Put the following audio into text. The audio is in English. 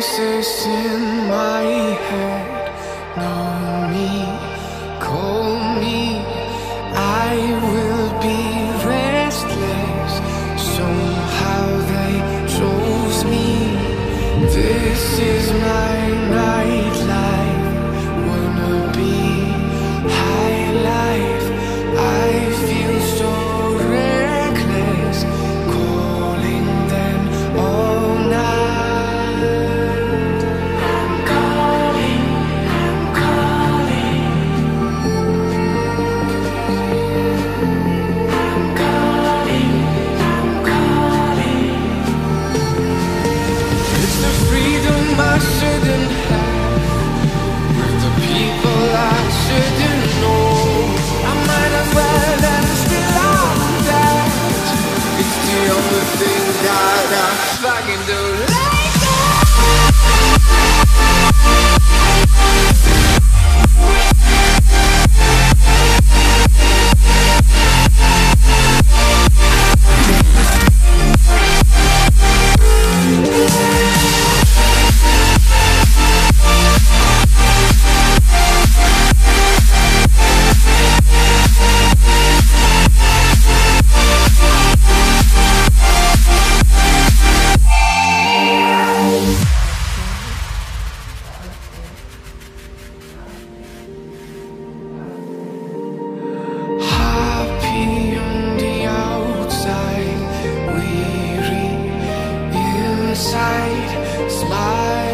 voices in my head know me, call me. I will be restless. Somehow they chose me. This is my nightlife. Wanna be high life. I feel so reckless, calling them all night. I'm calling, I'm calling. I'm calling, I'm calling. It's the freedom I shouldn't have, with the people I shouldn't know. I might as well and still I'm that. It's the only thing that I fucking do. Happy on the outside, weary inside, smile.